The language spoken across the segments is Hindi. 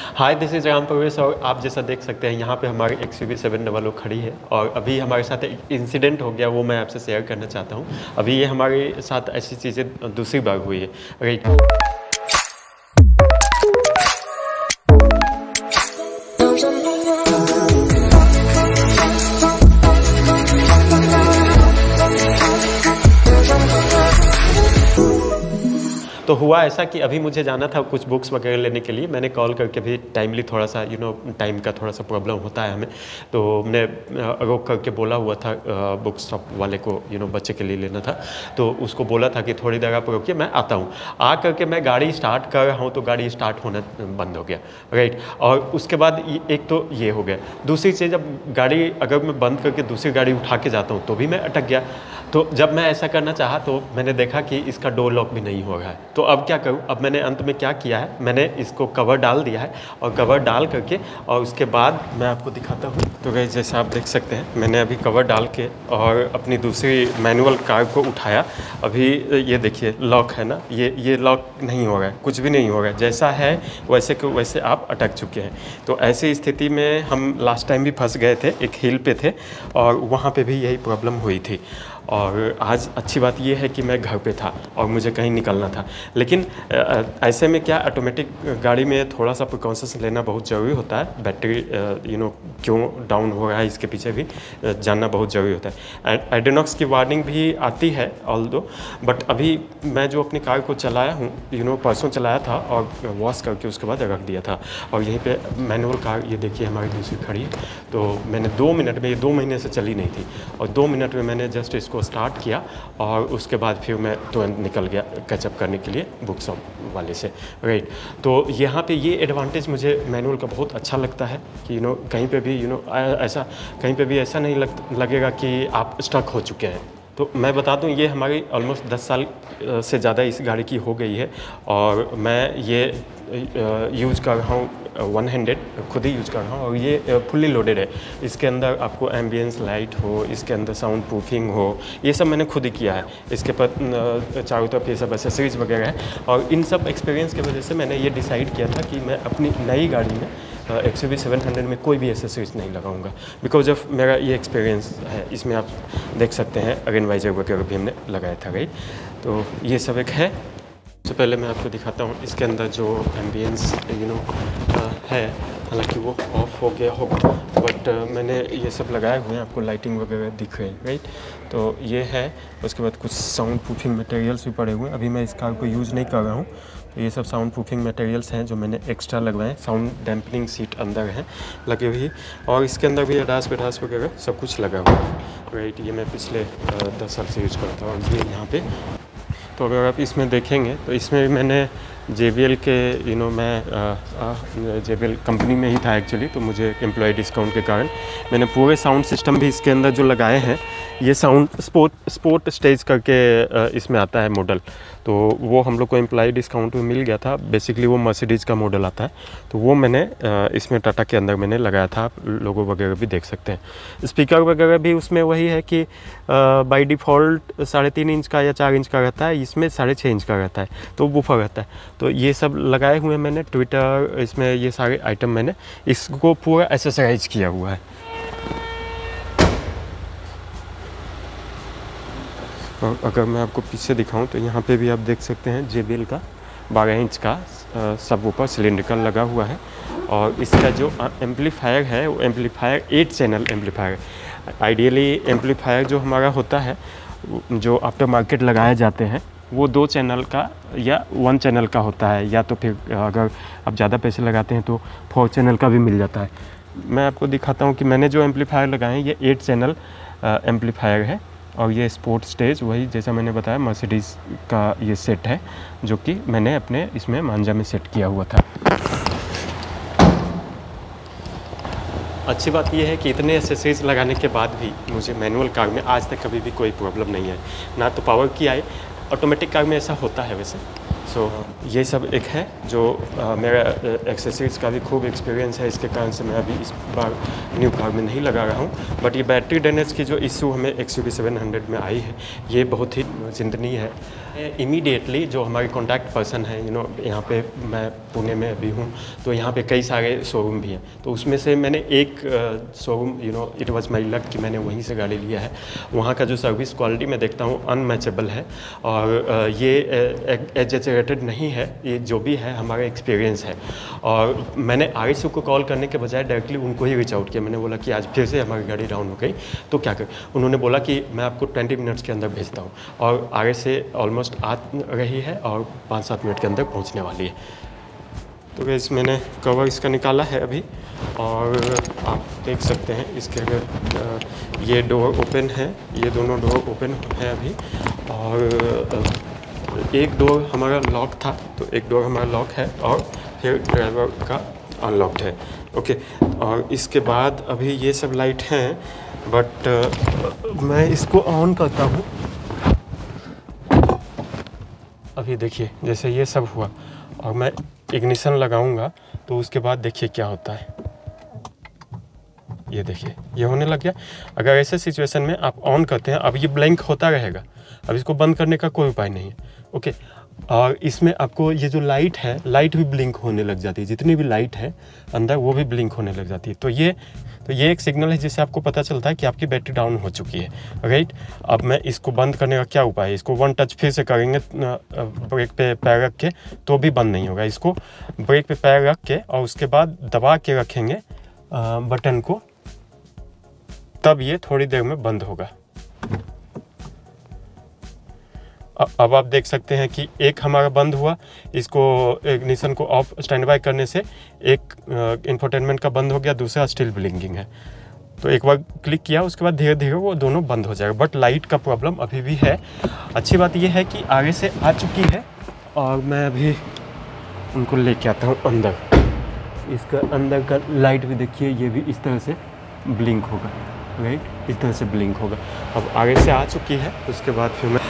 हाय, दिस इज़ राम प्रवेश और आप जैसा देख सकते हैं यहाँ पे हमारी XUV 700 खड़ी है और अभी हमारे साथ एक इंसिडेंट हो गया, वो मैं आपसे शेयर करना चाहता हूँ। अभी ये हमारे साथ ऐसी चीज़ें दूसरी बार हुई है, राइट। तो हुआ ऐसा कि अभी मुझे जाना था कुछ बुक्स वगैरह लेने के लिए। मैंने कॉल करके भी टाइमली थोड़ा सा टाइम का थोड़ा सा प्रॉब्लम होता है हमें, तो हमने रोक करके बोला हुआ था बुक शॉप वाले को बच्चे के लिए लेना था, तो उसको बोला था कि थोड़ी देर आप रोकिए, मैं आता हूँ। आ करके मैं गाड़ी स्टार्ट कर रहा हूँ तो गाड़ी स्टार्ट होना बंद हो गया, राइट। और उसके बाद एक तो ये हो गया। दूसरी चीज़, जब गाड़ी अगर मैं बंद करके दूसरी गाड़ी उठा के जाता हूँ तो भी मैं अटक गया। तो जब मैं ऐसा करना चाहा तो मैंने देखा कि इसका डोर लॉक भी नहीं हो रहा है। तो अब क्या करूं? अब मैंने अंत में क्या किया है, मैंने इसको कवर डाल दिया है और कवर डाल करके और उसके बाद मैं आपको दिखाता हूं। तो गाइस, जैसा आप देख सकते हैं, मैंने अभी कवर डाल के और अपनी दूसरी मैनुअल कार को उठाया। अभी ये देखिए लॉक है ना, ये लॉक नहीं हो रहा है, कुछ भी नहीं हो रहा है। जैसा है वैसे को वैसे आप अटक चुके हैं। तो ऐसी स्थिति में हम लास्ट टाइम भी फंस गए थे, एक हिल पे थे और वहाँ पे भी यही प्रॉब्लम हुई थी। और आज अच्छी बात यह है कि मैं घर पे था और मुझे कहीं निकलना था। लेकिन ऐसे में क्या, ऑटोमेटिक गाड़ी में थोड़ा सा प्रिकॉशंस लेना बहुत ज़रूरी होता है। बैटरी क्यों डाउन हो रहा है इसके पीछे भी जानना बहुत ज़रूरी होता है। एडोनॉक्स की वार्निंग भी आती है ऑल्दो, बट अभी मैं जो अपनी कार को चलाया हूँ परसों चलाया था और वॉश करके उसके बाद रख दिया था। और यहीं पे मैनुअल कार, ये देखिए हमारी दूसरी खड़ी है। तो मैंने 2 मिनट में, ये 2 महीने से चली नहीं थी, और 2 मिनट में मैंने जस्ट इसको स्टार्ट किया और उसके बाद फिर मैं तुरंत निकल गया कैचअप करने के लिए बुक शॉप वाले से, राइट। तो यहाँ पे ये एडवांटेज मुझे मैनुअल का बहुत अच्छा लगता है कि कहीं पे भी ऐसा कहीं पे भी ऐसा नहीं लगेगा कि आप स्टक हो चुके हैं। तो मैं बता दूं, ये हमारी ऑलमोस्ट 10 साल से ज़्यादा इस गाड़ी की हो गई है और मैं ये यूज़ कर रहा हूँ, 1 हैंडेड खुद ही यूज़ कर रहा हूँ। और ये फुल्ली लोडेड है। इसके अंदर आपको एम्बियंस लाइट हो, इसके अंदर साउंड प्रूफिंग हो, ये सब मैंने खुद ही किया है। इसके पर चारों तरफ ये सब एक्सेसरीज वगैरह है। और इन सब एक्सपीरियंस की वजह से मैंने ये डिसाइड किया था कि मैं अपनी नई गाड़ी में XUV 700 में कोई भी एक्सेसरीज नहीं लगाऊंगा, बिकॉज ऑफ मेरा ये एक्सपीरियंस है। इसमें आप देख सकते हैं अगेन वाइजर वगैरह भी हमने लगाया था, राइट। तो ये सब एक है। सबसे पहले मैं आपको दिखाता हूँ इसके अंदर जो एम्बियंस है, हालांकि वो ऑफ हो गया होगा, बट मैंने ये सब लगाए हुए हैं, आपको लाइटिंग वगैरह दिख रही है, राइट। तो ये है। उसके बाद कुछ साउंड प्रूफिंग मटेरियल्स भी पड़े हुए हैं। अभी मैं इस कार को यूज़ नहीं कर रहा हूँ, तो ये सब साउंड प्रूफिंग मटेरियल्स हैं जो मैंने एक्स्ट्रा लगवाए हैं। साउंड डैम्पनिंग सीट अंदर है लगी हुई, और इसके अंदर भी अडास बेडास वगैरह सब कुछ लगा हुआ है, राइट। ये मैं पिछले 10 साल से यूज़ करता हूँ। और ये यहाँ पे, तो अगर आप इसमें देखेंगे तो इसमें मैंने JBL के मैं JBL कंपनी में ही था एक्चुअली, तो मुझे एम्प्लॉय डिस्काउंट के कारण मैंने पूरे साउंड सिस्टम भी इसके अंदर जो लगाए हैं। ये साउंड स्पोर्ट स्टेज करके इसमें आता है मॉडल, तो वो हम लोग को एम्प्लॉय डिस्काउंट में मिल गया था। बेसिकली वो मर्सिडीज़ का मॉडल आता है, तो वो मैंने इसमें टाटा के अंदर मैंने लगाया था। आप लोगो वगैरह भी देख सकते हैं। स्पीकर वगैरह भी उसमें वही है कि बाय डिफ़ॉल्ट 3.5 इंच का या 4 इंच का रहता है, इसमें 6.5 इंच का रहता है, तो वूफर रहता है। तो ये सब लगाए हुए मैंने ट्विटर, इसमें ये सारे आइटम मैंने इसको पूरा एक्सेसराइज किया हुआ है। और अगर मैं आपको पीछे दिखाऊं तो यहाँ पे भी आप देख सकते हैं JBL का 12 इंच का सब ऊपर सिलेंड्रिकल लगा हुआ है। और इसका जो एम्पलीफायर है वो amplifier 8 channel amplifier. Ideally amplifier जो हमारा होता है, जो आफ्टर मार्केट लगाए जाते हैं, वो 2 चैनल का या 1 चैनल का होता है, या तो फिर अगर आप ज़्यादा पैसे लगाते हैं तो 4 चैनल का भी मिल जाता है। मैं आपको दिखाता हूँ कि मैंने जो एम्पलीफायर लगाए हैं ये 8 चैनल एम्पलीफायर है। और ये स्पोर्ट स्टेज, वही जैसा मैंने बताया मर्सिडीज़ का ये सेट है, जो कि मैंने अपने इसमें मांझा में सेट किया हुआ था। अच्छी बात यह है कि इतने एक्सेसरीज लगाने के बाद भी मुझे मैनुअल कार में आज तक कभी भी कोई प्रॉब्लम नहीं है, ना तो पावर की आए। ऑटोमेटिक कार में ऐसा होता है वैसे। ये सब एक है जो मेरा एक्सेसरीज का भी खूब एक्सपीरियंस है। इसके कारण से मैं अभी इस बार न्यू कार में नहीं लगा रहा हूँ। बट ये बैटरी डैमेज की जो इशू हमें XUV 700 में आई है, ये बहुत ही चिंतनीय है। इमीडिएटली जो हमारे कॉन्टैक्ट पर्सन है यहाँ पे मैं पुणे में अभी हूँ, तो यहाँ पे कई सारे शोरूम भी हैं, तो उसमें से मैंने एक showroom it was my luck कि मैंने वहीं से गाड़ी लिया है। वहाँ का जो सर्विस क्वालिटी मैं देखता हूँ अनमैचेबल है, और ये एग्जैजरेटेड नहीं है, ये जो भी है हमारा एक्सपीरियंस है। और मैंने RSU को कॉल करने के बजाय डायरेक्टली उनको ही रीच आउट किया। मैंने बोला कि आज फिर से हमारी गाड़ी डाउन हो गई तो क्या कर। उन्होंने बोला कि मैं आपको 20 मिनट्स के अंदर भेजता हूँ, और आगे से ऑलमोस्ट आ रही है और 5-7 मिनट के अंदर पहुँचने वाली है। तो गैस मैंने कवर इसका निकाला है अभी, और आप देख सकते हैं इसके अगर ये डोर ओपन है, ये दोनों डोर ओपन हैं अभी, और एक डोर हमारा लॉक था, तो एक डोर हमारा लॉक है और फिर ड्राइवर का अनलॉक्ड है। ओके, और इसके बाद अभी ये सब लाइट हैं, बट मैं इसको ऑन करता हूँ। अभी देखिए जैसे ये सब हुआ और मैं इग्निशन लगाऊंगा तो उसके बाद देखिए क्या होता है। ये देखिए ये होने लग गया। अगर ऐसे सिचुएशन में आप ऑन करते हैं, अब ये ब्लैंक होता रहेगा, अब इसको बंद करने का कोई उपाय नहीं है। ओके, और इसमें आपको ये जो लाइट है, लाइट भी ब्लिंक होने लग जाती है, जितनी भी लाइट है अंदर वो भी ब्लिंक होने लग जाती है। तो ये एक सिग्नल है जिससे आपको पता चलता है कि आपकी बैटरी डाउन हो चुकी है। राइट, अब मैं इसको बंद करने का क्या उपाय है? इसको 1 टच फिर से करेंगे ब्रेक पे पैर रख के तो भी बंद नहीं होगा। इसको ब्रेक पे पैर रख के और उसके बाद दबा के रखेंगे बटन को, तब ये थोड़ी देर में बंद होगा। अब आप देख सकते हैं कि एक हमारा बंद हुआ, इसको इग्निशन को ऑफ स्टैंड बाय करने से एक इंफोटेनमेंट का बंद हो गया, दूसरा स्टिल ब्लिंकिंग है। तो एक बार क्लिक किया उसके बाद धीरे धीरे वो दोनों बंद हो जाएगा, बट लाइट का प्रॉब्लम अभी भी है। अच्छी बात ये है कि आगे से आ चुकी है, और मैं अभी उनको लेके आता हूँ अंदर। इसका अंदर का लाइट भी देखिए, ये भी इस तरह से ब्लिंक होगा। राइट, इस तरह से ब्लिंक होगा। अब आगे से आ चुकी है, उसके बाद फिर मैं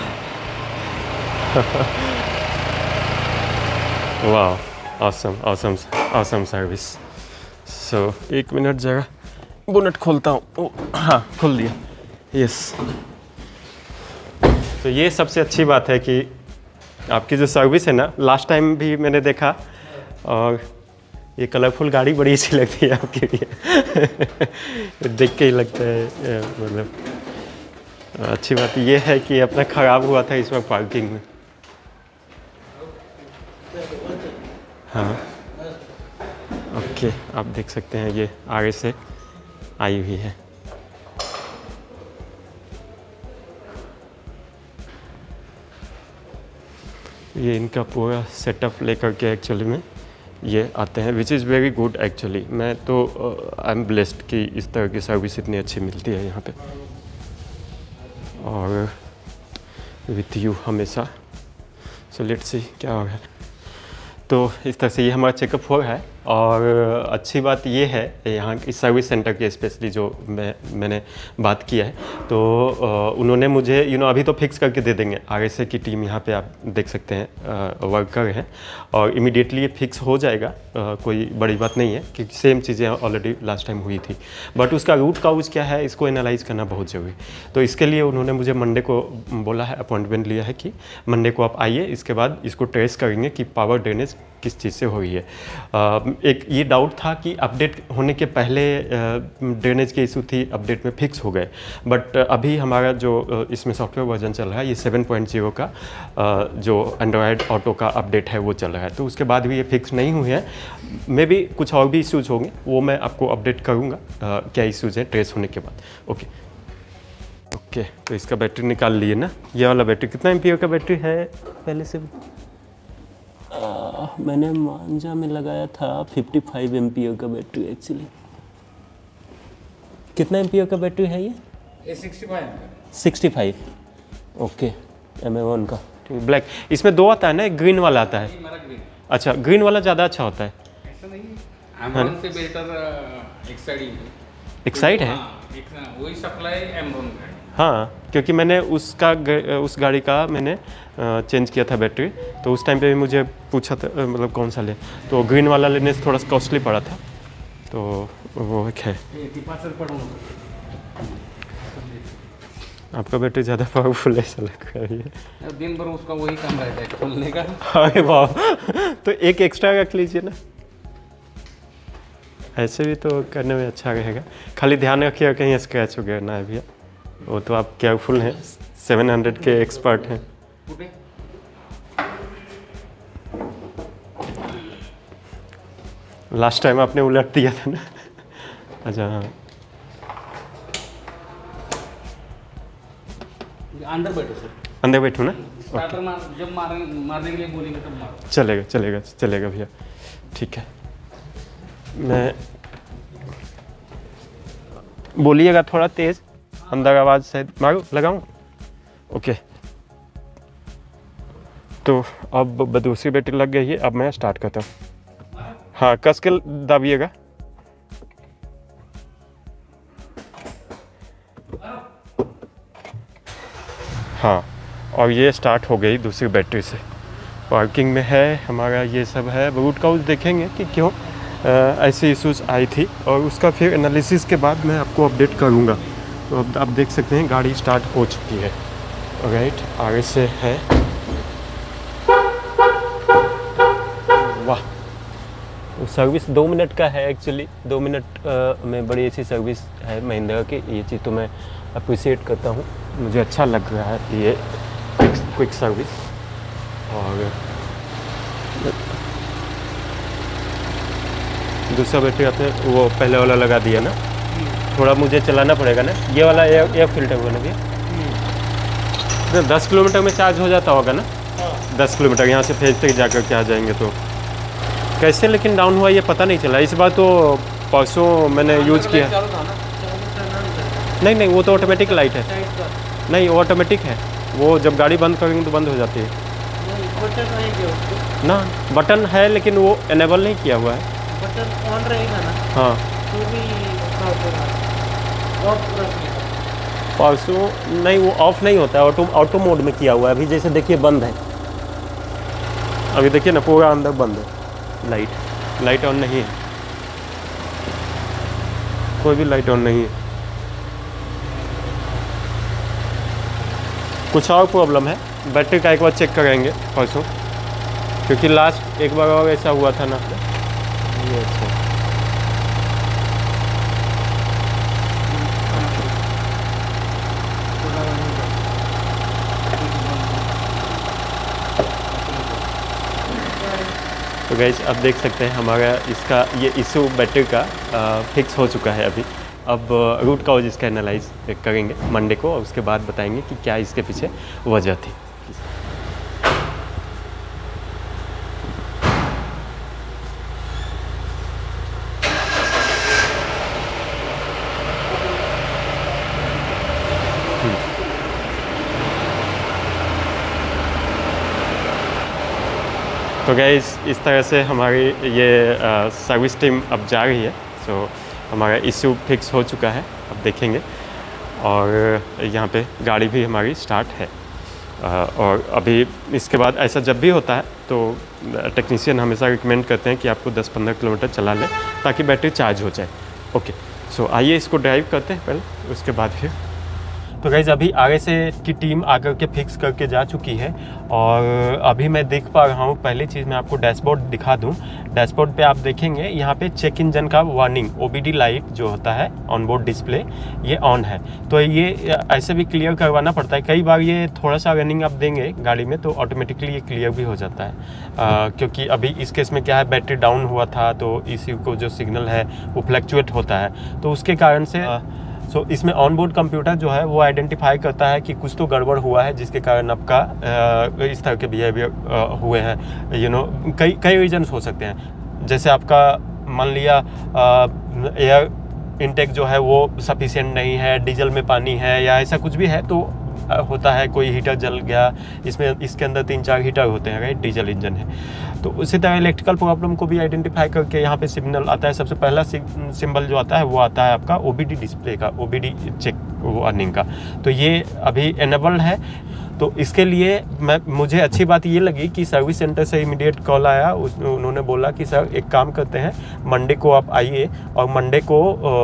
वाह, awesome awesome awesome service. So 1 minute जरा बोनट खोलता हूँ। हाँ, खोल दिया। यस, तो ये सबसे अच्छी बात है कि आपकी जो सर्विस है ना, लास्ट टाइम भी मैंने देखा, और ये कलरफुल गाड़ी बड़ी अच्छी लगती है आपके लिए देख के ही लगता है। मतलब अच्छी बात ये है कि अपना ख़राब हुआ था इस वक्त पार्किंग में। हाँ, ओके, आप देख सकते हैं ये आगे से आई हुई है। ये इनका पूरा सेटअप लेकर के एक्चुअली में ये आते हैं, which is very good actually. मैं तो आई एम ब्लेस्ड कि इस तरह की सर्विस इतनी अच्छी मिलती है यहाँ पे, और विथ यू हमेशा। सो लेट्स सी क्या होगा। तो इस तरह से ये हमारा चेकअप हो रहा है, और अच्छी बात ये है यहाँ इस सर्विस सेंटर की स्पेशली जो मैंने बात किया है, तो उन्होंने मुझे अभी तो फिक्स करके दे देंगे। RSA की टीम यहाँ पे आप देख सकते हैं वर्कर हैं, और इमीडिएटली ये फिक्स हो जाएगा। कोई बड़ी बात नहीं है क्योंकि सेम चीज़ें ऑलरेडी लास्ट टाइम हुई थी, बट उसका रूट काउज क्या है इसको एनालाइज करना बहुत ज़रूरी। तो इसके लिए उन्होंने मुझे मंडे को बोला है, अपॉइंटमेंट लिया है कि मंडे को आप आइए, इसके बाद इसको ट्रेस करेंगे कि पावर ड्रेनेज किस चीज़ से हो रही है। एक ये डाउट था कि अपडेट होने के पहले ड्रेनेज की इशू थी, अपडेट में फिक्स हो गए, बट अभी हमारा जो इसमें सॉफ्टवेयर वर्जन चल रहा है ये 7.0 का जो एंड्रॉयड ऑटो का अपडेट है वो चल रहा है, तो उसके बाद भी ये फिक्स नहीं हुए हैं। मे बी कुछ और भी इश्यूज होंगे, वो मैं आपको अपडेट करूँगा क्या इश्यूज हैं ट्रेस होने के बाद। ओके ओके, तो इसका बैटरी निकाल लिए ना। ये वाला बैटरी कितना एम्पियर का बैटरी है पहले से? मैंने मांझा में लगाया था 55 एम्पियर का बैटरी एक्चुअली। कितना एम्पियर का बैटरी है ये? 65। ओके, MA1 का ब्लैक। इसमें 2 आता है ना, एक ग्रीन वाला आता है। अच्छा, ग्रीन वाला ज़्यादा अच्छा होता है। ऐसा नहीं, एमरॉन से बेहतर एक्साइड है। वही सप्लाई एमरॉन का है। हाँ, क्योंकि मैंने उस गाड़ी का मैंने चेंज किया था बैटरी, तो उस टाइम पे भी मुझे पूछा था मतलब कौन सा ले, तो ग्रीन वाला लेने से थोड़ा सा कॉस्टली पड़ा था, तो वो एक है। आपका बैटरी ज़्यादा पावरफुल ऐसा लग रहा है ये। दिन भर उसका वही काम रहता है खोलने का। अरे वाह, तो एक एक्स्ट्रा रख लीजिए ना, ऐसे भी तो करने में अच्छा रहेगा। खाली ध्यान रखिएगा कहीं स्क्रैच वगैरह ना है भैया, वो तो आप केयरफुल हैं, 700 के एक्सपर्ट हैं। लास्ट टाइम आपने उलट दिया था ना। अच्छा हाँ, अंदर बैठो सर, अंदर बैठो ना। स्टार्टर जब मारने के लिए बोलेंगे तब मारो। चलेगा चलेगा चलेगा भैया, ठीक है। मैं बोलिएगा थोड़ा तेज, अंदर आवाज़ शायद मारो, लगाऊं। ओके, तो अब दूसरी बैटरी लग गई है, अब मैं स्टार्ट करता हूँ। हाँ, कस के दाबिएगा। हाँ, और ये स्टार्ट हो गई दूसरी बैटरी से। पार्किंग में है हमारा, ये सब है। रूट काउज देखेंगे कि क्यों ऐसे इश्यूज आई थी, और उसका फिर एनालिसिस के बाद मैं आपको अपडेट करूँगा। तो अब आप देख सकते हैं गाड़ी स्टार्ट हो चुकी है। राइट, आगे से है। वाह, सर्विस 2 मिनट का है एक्चुअली, 2 मिनट में बड़ी अच्छी सर्विस है महिंद्रा की। ये चीज़ तो मैं अप्रिशिएट करता हूँ, मुझे अच्छा लग रहा है ये क्विक सर्विस। और दूसरा बैटरी आपने वो पहले वाला लगा दिया ना, थोड़ा मुझे चलाना पड़ेगा ना। ये वाला एयर फिल्टर वाला भी 10 किलोमीटर में चार्ज हो जाता होगा ना। 10 किलोमीटर यहाँ से फेज तक जाकर के आ जाएंगे तो कैसे लेकिन डाउन हुआ ये पता नहीं चला। इस बार तो परसों मैंने यूज़ किया। नहीं, वो तो ऑटोमेटिक लाइट है। नहीं, वो ऑटोमेटिक है, वो जब गाड़ी बंद करेंगे तो बंद हो जाती है ना। बटन है लेकिन वो इनेबल नहीं किया हुआ है। बटन ऑन रहेगा ना। हाँ, तो भी परसों नहीं, वो ऑफ नहीं होता है, ऑटो मोड में किया हुआ है। अभी जैसे देखिए बंद है, अभी देखिए ना पूरा अंदर बंद है। लाइट ऑन नहीं है, कोई भी लाइट ऑन नहीं है। कुछ और प्रॉब्लम है, बैटरी का एक बार चेक करेंगे परसों, क्योंकि लास्ट एक बार और ऐसा हुआ था ना। ये अच्छा, तो गाइस आप देख सकते हैं हमारा इसका ये इशू बैटरी का फिक्स हो चुका है अभी। अब रूट काउज इसका एनालाइज करेंगे मंडे को, और उसके बाद बताएंगे कि क्या इसके पीछे वजह थी। तो गाइस इस तरह से हमारी ये सर्विस टीम अब जा रही है। सो हमारा इशू फिक्स हो चुका है, अब देखेंगे। और यहाँ पे गाड़ी भी हमारी स्टार्ट है। और अभी इसके बाद ऐसा जब भी होता है तो टेक्नीशियन हमेशा रिकमेंड करते हैं कि आपको 10-15 किलोमीटर चला लें ताकि बैटरी चार्ज हो जाए। ओके, सो आइए इसको ड्राइव करते हैं पहले, उसके बाद फिर। तो गाइज़ अभी आगे से की टीम आकर के फिक्स करके जा चुकी है, और अभी मैं देख पा रहा हूँ। पहली चीज़ मैं आपको डैशबोर्ड दिखा दूँ। डैशबोर्ड पे आप देखेंगे यहाँ पे चेक इंजन का वार्निंग OBD लाइट जो होता है ऑनबोर्ड डिस्प्ले, ये ऑन है। तो ये ऐसे भी क्लियर करवाना पड़ता है। कई बार ये थोड़ा सा रनिंग आप देंगे गाड़ी में तो ऑटोमेटिकली ये क्लियर भी हो जाता है। क्योंकि अभी इस केस में क्या है, बैटरी डाउन हुआ था तो इसी को जो सिग्नल है वो फ्लैक्चुएट होता है, तो उसके कारण से सो इसमें ऑनबोर्ड कंप्यूटर जो है वो आइडेंटिफाई करता है कि कुछ तो गड़बड़ हुआ है, जिसके कारण आपका इस तरह के बिहेवियर हुए हैं। कई रीजन्स हो सकते हैं। जैसे आपका मान लिया एयर इनटेक जो है वो सफिशिएंट नहीं है, डीजल में पानी है या ऐसा कुछ भी है तो होता है। कोई हीटर जल गया, इसके अंदर 3-4 हीटर होते हैं, राइट, डीजल इंजन है। तो उसी तरह इलेक्ट्रिकल प्रॉब्लम को भी आइडेंटिफाई करके यहाँ पे सिग्नल आता है। सबसे पहला सिंबल जो आता है वो आता है आपका OBD डिस्प्ले का, OBD चेक वार्निंग का। तो ये अभी एनेबल्ड है। तो इसके लिए मुझे अच्छी बात ये लगी कि सर्विस सेंटर से इमीडिएट कॉल आया, उन्होंने बोला कि सर एक काम करते हैं, मंडे को आप आइए और मंडे को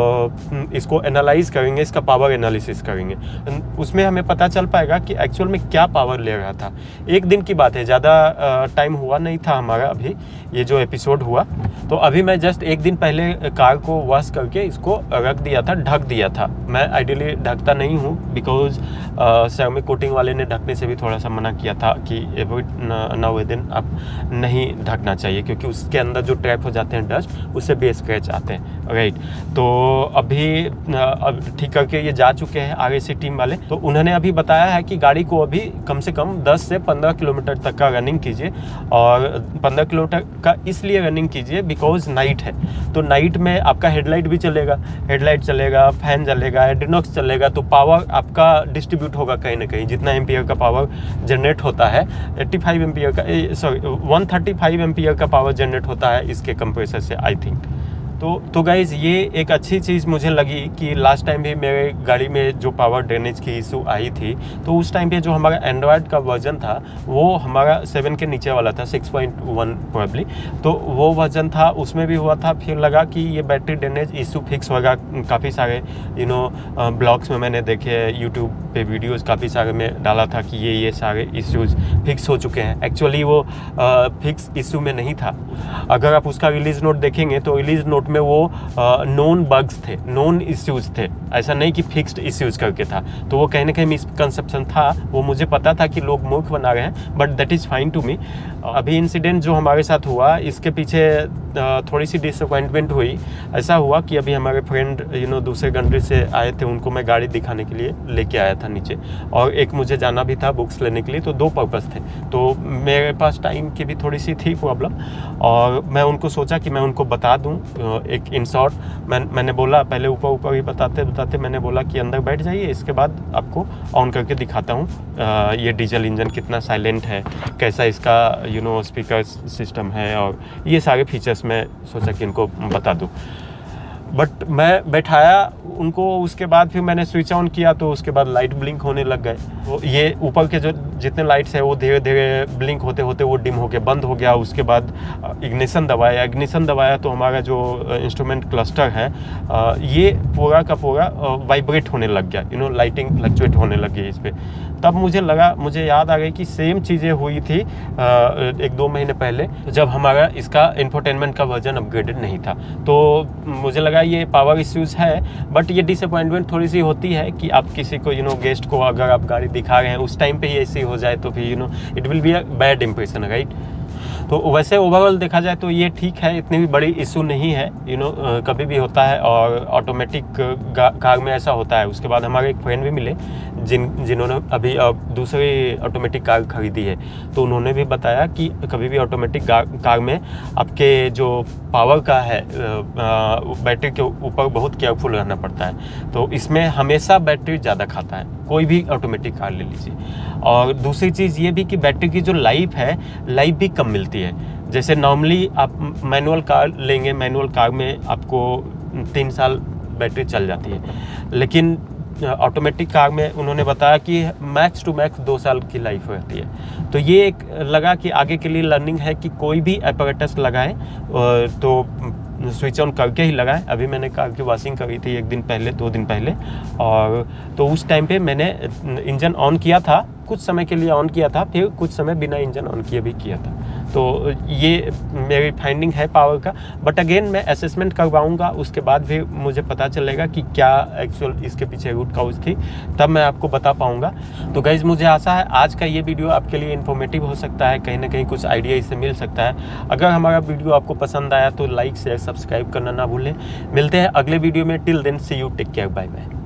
इसको एनालाइज करेंगे, इसका पावर एनालिसिस करेंगे, उसमें हमें पता चल पाएगा कि एक्चुअल में क्या पावर ले रहा था। एक दिन की बात है, ज़्यादा टाइम हुआ नहीं था हमारा अभी ये जो एपिसोड हुआ। तो अभी मैं जस्ट एक दिन पहले कार को वॉश करके इसको रख दिया था, ढक दिया था। मैं आइडियली ढकता नहीं हूँ बिकॉज सेरामिक कोटिंग वाले ने ढकने से भी थोड़ा सा मना किया था कि एवरी नाउ एंड देन आप नहीं ढकना चाहिए, क्योंकि उसके अंदर जो ट्रैप हो जाते हैं डस्ट, उससे भी स्क्रैच आते हैं, राइट। तो अभी अब ठीक करके ये जा चुके हैं RAC टीम वाले। तो उन्होंने अभी बताया है कि गाड़ी को अभी कम से कम 10 से 15 किलोमीटर तक का रनिंग कीजिए, और 15 किलोमीटर का इसलिए रनिंग कीजिए बिकॉज नाइट है। तो नाइट में आपका हेडलाइट भी चलेगा, फैन चलेगा, एड्रीनॉक्स चलेगा, तो पावर आपका डिस्ट्रीब्यूट होगा कहीं ना कहीं। जितना एम्पियर का पावर जनरेट होता है 85 एम्पियर का 135 एम्पियर का पावर जनरेट होता है इसके कंप्रेसर से, आई थिंक। तो गाइज़ ये एक अच्छी चीज़ मुझे लगी कि लास्ट टाइम भी मेरे गाड़ी में जो पावर ड्रेनेज की इशू आई थी, तो उस टाइम पे जो हमारा एंड्रॉयड का वर्जन था वो हमारा 7 के नीचे वाला था, 6.1 प्रोबेबली, तो वो वर्जन था, उसमें भी हुआ था। फिर लगा कि ये बैटरी ड्रेनेज इशू फिक्स होगा। काफ़ी सारे ब्लॉग्स में मैंने देखे, यूट्यूब पे वीडियोज़ काफ़ी सारे में डाला था कि ये सारे इश्यूज़ फिक्स हो चुके हैं। एक्चुअली वो फिक्स इशू में नहीं था। अगर आप उसका रिलीज़ नोट देखेंगे तो रिलीज़ नोट में वो नोन बग्स थे, नोन इश्यूज थे, ऐसा नहीं कि फिक्स्ड इश्यूज करके था। तो वो कहीं ना कहीं मिसकंसेप्शन था, वो मुझे पता था कि लोग मूर्ख बना रहे हैं, but that is fine to me. अभी इंसिडेंट जो हमारे साथ हुआ, इसके पीछे थोड़ी सी डिसअपॉइंटमेंट हुई। ऐसा हुआ कि अभी हमारे फ्रेंड दूसरे कंट्री से आए थे, उनको मैं गाड़ी दिखाने के लिए लेके आया था नीचे, और एक मुझे जाना भी था बुक्स लेने के लिए, तो 2 पर्पस थे। तो मेरे पास टाइम की भी थोड़ी सी थी प्रॉब्लम, और मैं उनको सोचा कि मैं उनको बता दूं एक इन शॉर्ट। मैंने बोला, पहले ऊपर ही बताते मैंने बोला कि अंदर बैठ जाइए, इसके बाद आपको ऑन करके दिखाता हूँ ये डीजल इंजन कितना साइलेंट है, कैसा इसका स्पीकर सिस्टम है, और ये सारे फीचर्स मैं सोचा कि इनको बता दूँ। बट मैं बैठाया उनको, उसके बाद फिर मैंने स्विच ऑन किया तो उसके बाद लाइट ब्लिंक होने लग गए। तो ये ऊपर के जो जितने लाइट्स है वो धीरे धीरे ब्लिंक होते होते वो डिम हो गया, बंद हो गया। उसके बाद इग्निशन दबाया तो हमारा जो इंस्ट्रूमेंट क्लस्टर है ये पूरा का पूरा वाइब्रेट होने लग गया, लाइटिंग फ्लक्चुएट होने लगी इस पर। तब मुझे याद आ गई कि सेम चीज़ें हुई थी 1-2 महीने पहले, जब हमारा इसका इंफोटेनमेंट का वर्जन अपग्रेडेड नहीं था। तो मुझे लगा ये पावर इश्यूज़ है, बट ये डिसअपॉइंटमेंट थोड़ी सी होती है कि आप किसी को गेस्ट को अगर आप गाड़ी दिखा रहे हैं उस टाइम पे ही ऐसी हो जाए तो फिर it will be a bad impression, right. तो वैसे ओवरऑल देखा जाए तो ये ठीक है, इतनी भी बड़ी इशू नहीं है, कभी भी होता है, और ऑटोमेटिक कार में ऐसा होता है। उसके बाद हमारे एक फ्रेंड भी मिले जिन्होंने अभी दूसरी ऑटोमेटिक कार खरीदी है, तो उन्होंने भी बताया कि कभी भी ऑटोमेटिक कार में आपके जो पावर का है बैटरी के ऊपर बहुत केयरफुल रहना पड़ता है। तो इसमें हमेशा बैटरी ज़्यादा खाता है, कोई भी ऑटोमेटिक कार ले लीजिए। और दूसरी चीज़ ये भी कि बैटरी की जो लाइफ भी कम मिलती है। जैसे नॉर्मली आप मैनुअल कार लेंगे, मैनुअल कार में आपको 3 साल बैटरी चल जाती है, लेकिन ऑटोमेटिक कार में उन्होंने बताया कि मैक्स टू मैक्स 2 साल की लाइफ रहती है। तो ये एक लगा कि आगे के लिए लर्निंग है कि कोई भी एपरेटस लगाएं तो स्विच ऑन करके ही लगाएं। अभी मैंने कार की वॉशिंग करी थी 1 दिन पहले, 2 दिन पहले, और तो उस टाइम पे मैंने इंजन ऑन किया था, कुछ समय के लिए ऑन किया था, फिर कुछ समय बिना इंजन ऑन किए भी किया था। तो ये मेरी फाइंडिंग है पावर का, बट अगेन मैं असेसमेंट करवाऊंगा, उसके बाद भी मुझे पता चलेगा कि क्या एक्चुअल इसके पीछे रूट कॉज थी, तब मैं आपको बता पाऊंगा। तो गाइज मुझे आशा है आज का ये वीडियो आपके लिए इन्फॉर्मेटिव हो सकता है, कहीं ना कहीं कुछ आइडिया इससे मिल सकता है। अगर हमारा वीडियो आपको पसंद आया तो लाइक शेयर सब्सक्राइब करना ना भूलें। मिलते हैं अगले वीडियो में, till then see you, take care, bye bye.